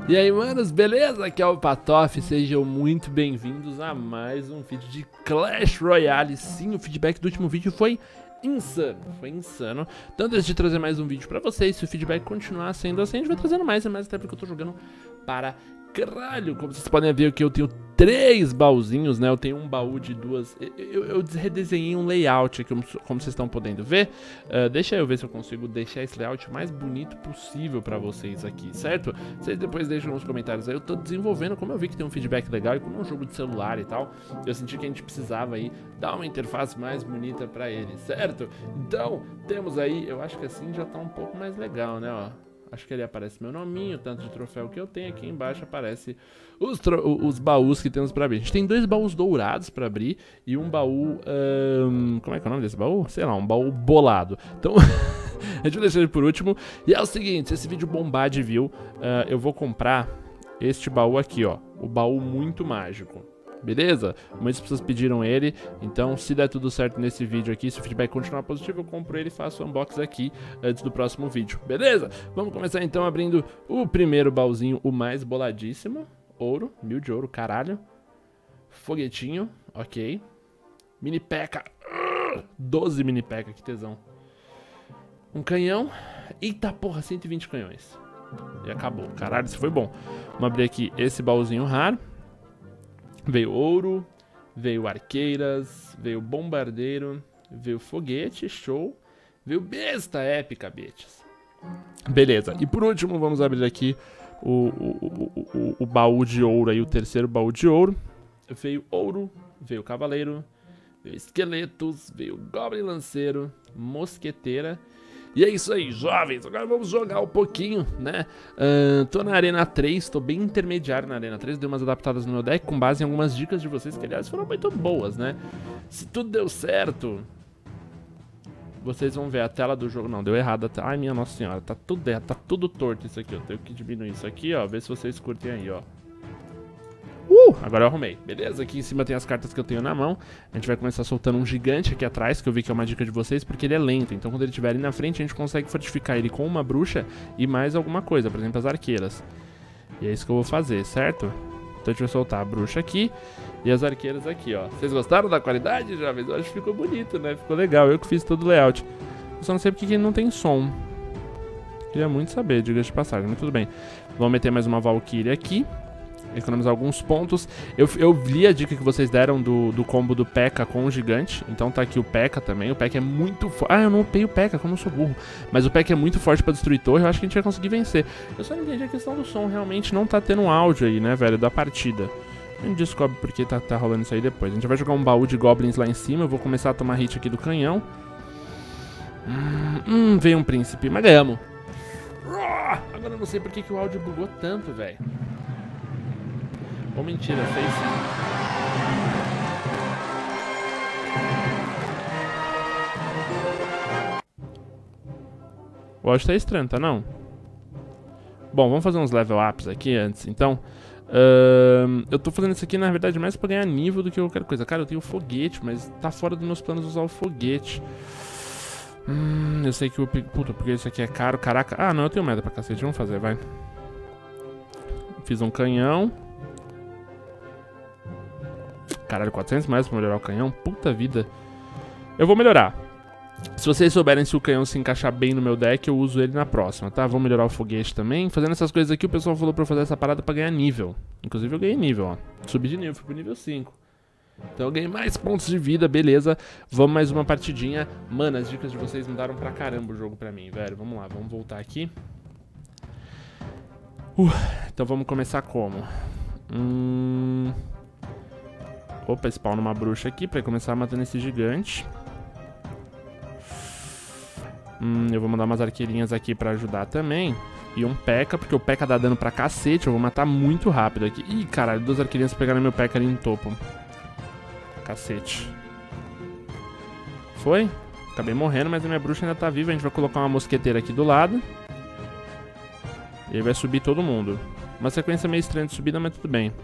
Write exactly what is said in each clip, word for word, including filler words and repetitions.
E aí, manos, beleza? Aqui é o Patof, sejam muito bem-vindos a mais um vídeo de Clash Royale. Sim, o feedback do último vídeo foi insano, foi insano. Então, antes de trazer mais um vídeo pra vocês, se o feedback continuar sendo assim, a gente vai trazendo mais e mais, até porque eu tô jogando para caralho. Como vocês podem ver aqui, eu tenho três baúzinhos, né? Eu tenho um baú de duas... Eu, eu, eu redesenhei um layout aqui, como, como vocês estão podendo ver. Uh, deixa eu ver se eu consigo deixar esse layout mais bonito possível pra vocês aqui, certo? Vocês depois deixam nos comentários aí. Eu tô desenvolvendo, como eu vi que tem um feedback legal e como é um jogo de celular e tal, eu senti que a gente precisava aí dar uma interface mais bonita pra ele, certo? Então, temos aí... Eu acho que assim já tá um pouco mais legal, né, ó. Acho que ali aparece meu nominho, o tanto de troféu que eu tenho. Aqui embaixo aparece os, os baús que temos pra abrir. A gente tem dois baús dourados pra abrir e um baú... Um, como é que é o nome desse baú? Sei lá, um baú bolado. Então, a gente vai deixar ele por último. E é o seguinte, se esse vídeo bombar de view, uh, eu vou comprar este baú aqui, ó. O baú muito mágico. Beleza? Muitas pessoas pediram ele, então se der tudo certo nesse vídeo aqui, se o feedback continuar positivo, eu compro ele e faço o unboxing aqui antes do próximo vídeo, beleza? Vamos começar então abrindo o primeiro baúzinho, o mais boladíssimo. Ouro, mil de ouro, caralho. Foguetinho, ok. Mini P.E.K.K.A, doze mini P.E.K.K.A, que tesão. Um canhão, eita porra, cento e vinte canhões. E acabou, caralho, isso foi bom. Vamos abrir aqui esse baúzinho raro. Veio ouro, veio arqueiras, veio bombardeiro, veio foguete, show, veio besta épica, bitches. Beleza, e por último vamos abrir aqui o, o, o, o, o baú de ouro aí, o terceiro baú de ouro. Veio ouro, veio cavaleiro, veio esqueletos, veio goblin lanceiro, mosqueteira. E é isso aí, jovens, agora vamos jogar um pouquinho, né? Uh, tô na Arena três, tô bem intermediário na Arena três, dei umas adaptadas no meu deck com base em algumas dicas de vocês, que aliás foram muito boas, né? Se tudo deu certo, vocês vão ver a tela do jogo. Não, deu errado a tela. Ai, minha nossa senhora, tá tudo errado, tá tudo torto isso aqui. Eu tenho que diminuir isso aqui, ó, ver se vocês curtem aí, ó. Uh, agora eu arrumei, beleza? Aqui em cima tem as cartas que eu tenho na mão. A gente vai começar soltando um gigante aqui atrás, que eu vi que é uma dica de vocês, porque ele é lento. Então quando ele estiver ali na frente, a gente consegue fortificar ele com uma bruxa e mais alguma coisa, por exemplo, as arqueiras. E é isso que eu vou fazer, certo? Então a gente vai soltar a bruxa aqui e as arqueiras aqui, ó. Vocês gostaram da qualidade, jovens? Eu acho que ficou bonito, né? Ficou legal, eu que fiz todo o layout. Eu só não sei porque que ele não tem som. Queria muito saber, diga de passagem, mas tudo bem. Vamos meter mais uma Valkyrie aqui. Economizar alguns pontos. Eu, eu li a dica que vocês deram do, do combo do P E K K A com o gigante. Então tá aqui o P E K K A também. O P E K K A é muito forte. Ah, eu não upei o P E K K A, como eu sou burro. Mas o P E K K A é muito forte pra destruir torre. Eu acho que a gente vai conseguir vencer. Eu só não entendi a questão do som. Realmente não tá tendo um áudio aí, né, velho, da partida. A gente descobre porque tá, tá rolando isso aí depois. A gente vai jogar um baú de goblins lá em cima. Eu vou começar a tomar hit aqui do canhão. Hum, hum veio um príncipe. Mas ganhamos. Agora eu não sei porque que o áudio bugou tanto, velho. Ou mentira, fez sim. O áudio tá estranho, tá não? Bom, vamos fazer uns level ups aqui antes, então. Uh, eu tô fazendo isso aqui, na verdade, mais pra ganhar nível do que qualquer coisa. Cara, eu tenho foguete, mas tá fora dos meus planos usar o foguete. Hum, eu sei que o... Puta, porque isso aqui é caro, caraca. Ah, não, eu tenho merda pra cacete, vamos fazer, vai. Fiz um canhão. Caralho, quatrocentos mais pra melhorar o canhão? Puta vida. Eu vou melhorar. Se vocês souberem se o canhão se encaixar bem no meu deck, eu uso ele na próxima, tá? Vou melhorar o foguete também. Fazendo essas coisas aqui, o pessoal falou pra eu fazer essa parada pra ganhar nível. Inclusive eu ganhei nível, ó. Subi de nível, fui pro nível cinco. Então eu ganhei mais pontos de vida, beleza. Vamos mais uma partidinha. Mano, as dicas de vocês mudaram pra caramba o jogo pra mim, velho. Vamos lá, vamos voltar aqui. Uh, então vamos começar como? Hum... Opa, spawna uma bruxa aqui pra começar matando esse gigante. Hum, eu vou mandar umas arqueirinhas aqui pra ajudar também. E um P E K K A, porque o P E K K A dá dano pra cacete. Eu vou matar muito rápido aqui. Ih, caralho, duas arqueirinhas pegaram meu P E K K A ali no topo. Cacete. Foi? Acabei morrendo, mas a minha bruxa ainda tá viva. A gente vai colocar uma mosqueteira aqui do lado. E aí vai subir todo mundo. Uma sequência meio estranha de subida, mas tudo bem.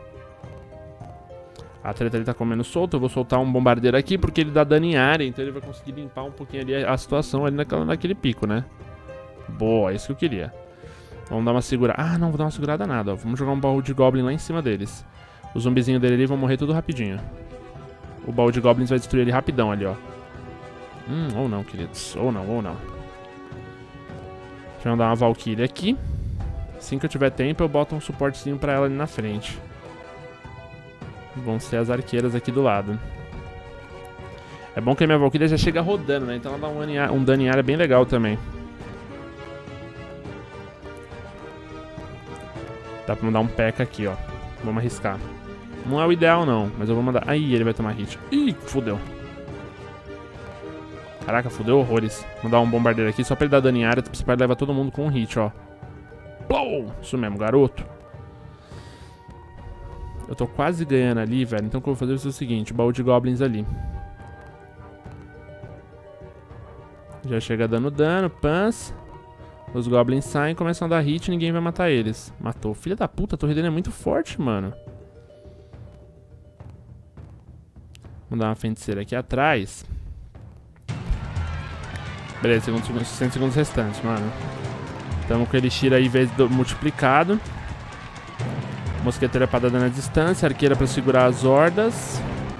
A treta ele tá comendo solto, eu vou soltar um bombardeiro aqui porque ele dá dano em área, então ele vai conseguir limpar um pouquinho ali a situação ali naquela, naquele pico, né? Boa, é isso que eu queria. Vamos dar uma segurada. Ah, não, vou dar uma segurada nada, ó. Vamos jogar um baú de Goblin lá em cima deles. Os zumbizinhos dele ali vão morrer tudo rapidinho. O baú de Goblins vai destruir ele rapidão ali, ó. Hum, ou não, queridos. Ou não, ou não. Deixa eu dar uma Valkyrie aqui. Assim que eu tiver tempo, eu boto um suportezinho pra ela ali na frente. Vão ser as arqueiras aqui do lado. É bom que a minha Valkyria já chega rodando, né? Então ela dá um, um dano em área bem legal também. Dá pra mandar um P E K K A aqui, ó. Vamos arriscar. Não é o ideal, não. Mas eu vou mandar... Aí, ele vai tomar hit. Ih, fudeu. Caraca, fudeu horrores. Vou dar um bombardeiro aqui só pra ele dar dano em área. Você pode levar todo mundo com um hit, ó. Plou! Isso mesmo, garoto. Eu tô quase ganhando ali, velho. Então o que eu vou fazer vai ser o seguinte. Baú de Goblins ali. Já chega dando dano. Pans. Os Goblins saem, começam a dar hit e ninguém vai matar eles. Matou. Filha da puta, a torre dele é muito forte, mano. Vamos dar uma feiticeira aqui atrás. Beleza, cem segundos restantes, mano. Tamo com o Elixir aí vezes do, multiplicado. Mosqueteira pra dar dano à distância. Arqueira pra segurar as hordas.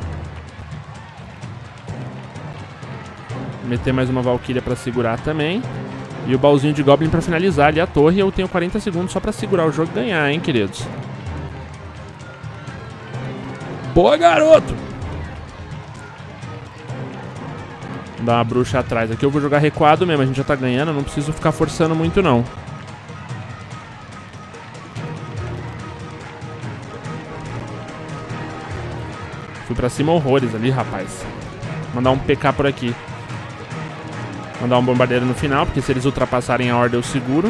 Meter mais uma Valkyria pra segurar também. E o baúzinho de Goblin pra finalizar ali a torre. E eu tenho quarenta segundos só pra segurar o jogo e ganhar, hein, queridos. Boa, garoto! Vou dar uma bruxa atrás. Aqui eu vou jogar recuado mesmo. A gente já tá ganhando. Eu não preciso ficar forçando muito, não. Fui pra cima horrores ali, rapaz. Mandar um P K por aqui. Mandar um bombardeiro no final, porque se eles ultrapassarem a horda eu seguro.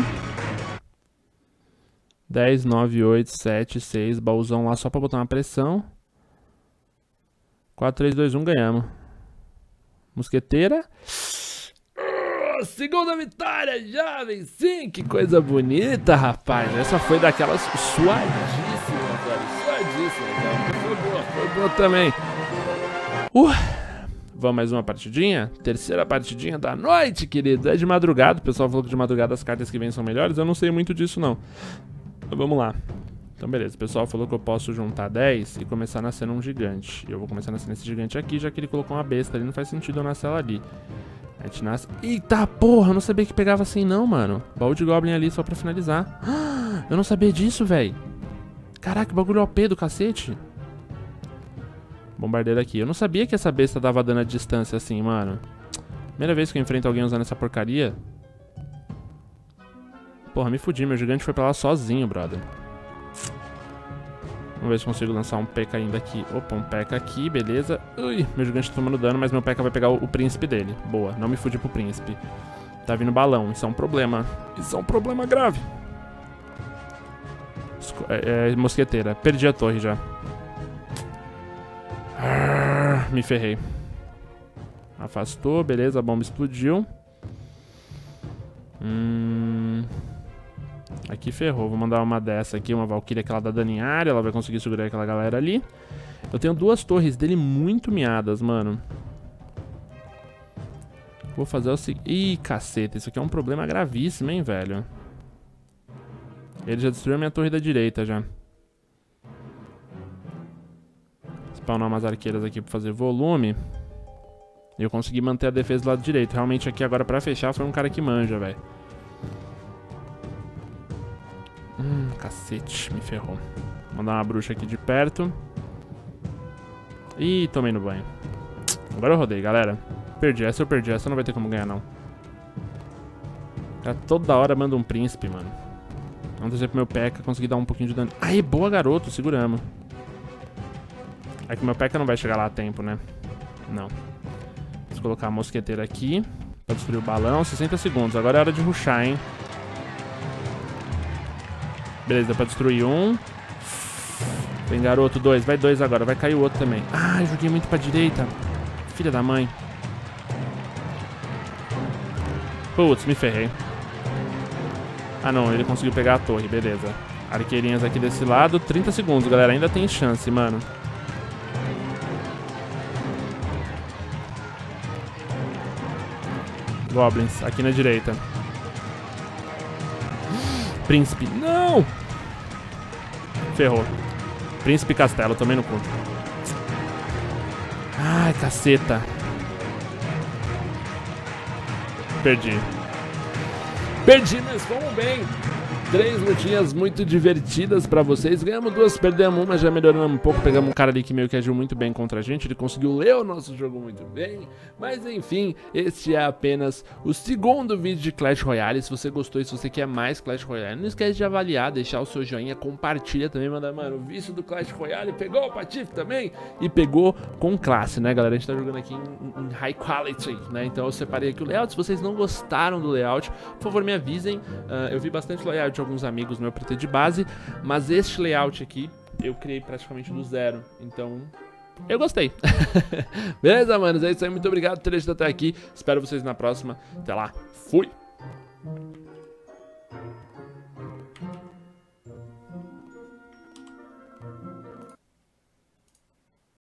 dez, nove, oito, sete, seis. Baúzão lá só pra botar uma pressão. quatro, três, dois, um, ganhamos. Mosqueteira. Oh, segunda vitória, jovem. Sim, que coisa bonita, rapaz. Essa foi daquelas suadíssimas, velho. Suadíssimas, velho. Foi boa, foi boa também. Uh... Vamos mais uma partidinha? Terceira partidinha da noite, querido. É de madrugada. O pessoal falou que de madrugada as cartas que vêm são melhores. Eu não sei muito disso, não. Então, vamos lá. Então, beleza. O pessoal falou que eu posso juntar dez e começar nascendo um gigante. E eu vou começar nascendo esse gigante aqui, já que ele colocou uma besta ali. Não faz sentido eu nascer ela ali. A gente nasce... Eita, porra! Eu não sabia que pegava assim, não, mano. Baú de Goblin ali só pra finalizar. Eu não sabia disso, velho. Caraca, bagulho O P do cacete. Bombardeiro aqui. Eu não sabia que essa besta dava dano à distância assim, mano. Primeira vez que eu enfrento alguém usando essa porcaria. Porra, me fudi. Meu gigante foi pra lá sozinho, brother. Vamos ver se consigo lançar um P K ainda aqui. Opa, um P K aqui, beleza. Ui, meu gigante tá tomando dano, mas meu P K vai pegar o, o príncipe dele. Boa, não me fudi pro príncipe. Tá vindo balão, isso é um problema. Isso é um problema grave. É, é, mosqueteira. Perdi a torre já. Ah, me ferrei. Afastou, beleza, a bomba explodiu. Hum... Aqui ferrou, vou mandar uma dessa aqui, uma Valkyria que ela dá dano em área. Ela vai conseguir segurar aquela galera ali. Eu tenho duas torres dele muito miadas, mano. Vou fazer o seguinte... Ih, caceta, isso aqui é um problema gravíssimo, hein, velho. Ele já destruiu a minha torre da direita, já. Spawnar umas arqueiras aqui pra fazer volume. E eu consegui manter a defesa do lado direito. Realmente aqui agora pra fechar foi um cara que manja, velho. Hum, cacete, me ferrou. Vou mandar uma bruxa aqui de perto. Ih, tomei no banho. Agora eu rodei, galera. Perdi, essa eu perdi, essa não vai ter como ganhar, não. O cara toda hora manda um príncipe, mano. Vamos dizer pro meu P K conseguir dar um pouquinho de dano. Aí, boa, garoto, seguramos. É que o meu P K não vai chegar lá a tempo, né? Não. Vou colocar a mosqueteira aqui pra destruir o balão. sessenta segundos. Agora é hora de rushar, hein? Beleza, dá pra destruir um. Vem, garoto, dois. Vai dois agora. Vai cair o outro também. Ah, eu joguei muito pra direita. Filha da mãe. Putz, me ferrei. Ah, não. Ele conseguiu pegar a torre. Beleza. Arqueirinhas aqui desse lado. trinta segundos, galera. Ainda tem chance, mano. Goblins, aqui na direita. Príncipe. Não! Ferrou. Príncipe Castelo, também no cu. Ai, caceta. Perdi. Perdi, mas vamos bem. Três lutinhas muito divertidas pra vocês. Ganhamos duas, perdemos uma, já melhoramos um pouco. Pegamos um cara ali que meio que agiu muito bem contra a gente. Ele conseguiu ler o nosso jogo muito bem. Mas enfim, este é apenas o segundo vídeo de Clash Royale. Se você gostou e se você quer mais Clash Royale, não esquece de avaliar, deixar o seu joinha, compartilha também, manda, mano, o vício do Clash Royale pegou o Patife também. E pegou com classe, né, galera? A gente tá jogando aqui em, em high quality, né? Então eu separei aqui o layout. Se vocês não gostaram do layout, por favor me avisem. uh, Eu vi bastante layout de alguns amigos meu pra ter de base, mas este layout aqui eu criei praticamente do zero, então eu gostei. Beleza, manos? É isso aí, muito obrigado por terem assistido até aqui, espero vocês na próxima, até lá, fui!